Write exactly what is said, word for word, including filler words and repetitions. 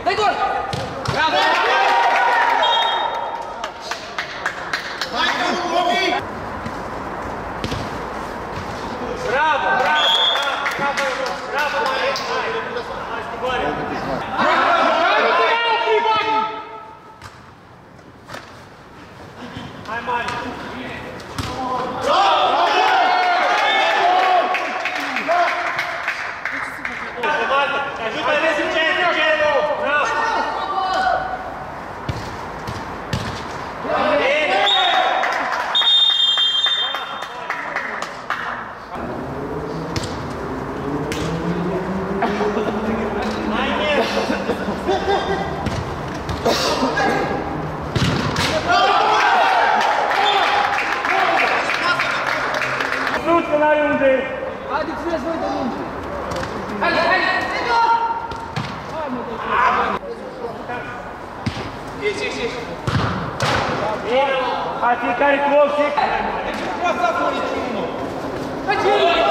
Dai gol! Bravo! Bravo, bravo, bravo, bravo, mai, mai schimbare. Hai, Mari. Ajută Rezu, centru, centru! Bravo! Bine! Mai mult! Nu-ți că n-ai unde! Haide, țineți voi de muncă! Haide, haide! Ieși, ieși, ieși! Hai, fiecare cu ochi! Deci nu poate să apă niciunul! Hai, ce